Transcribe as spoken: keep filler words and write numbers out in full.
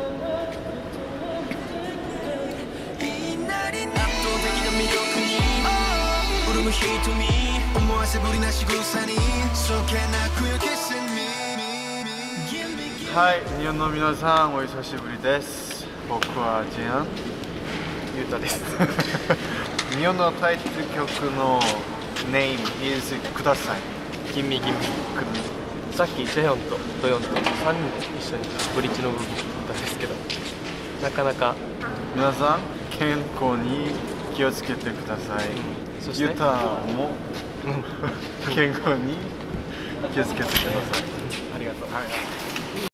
はい、日本の皆さんお久しぶりです。僕はジアン、 ゆうたです。 日本のタイトル曲の Name is ください。 ギンミギンミ。さっきジェヨンとドヨンとさんにんで一緒にブリッジの部分だったんですけど、なかなか皆さん健康に気をつけてください。うん、そしてユタも健康に気をつけてください。 ありがとう。はい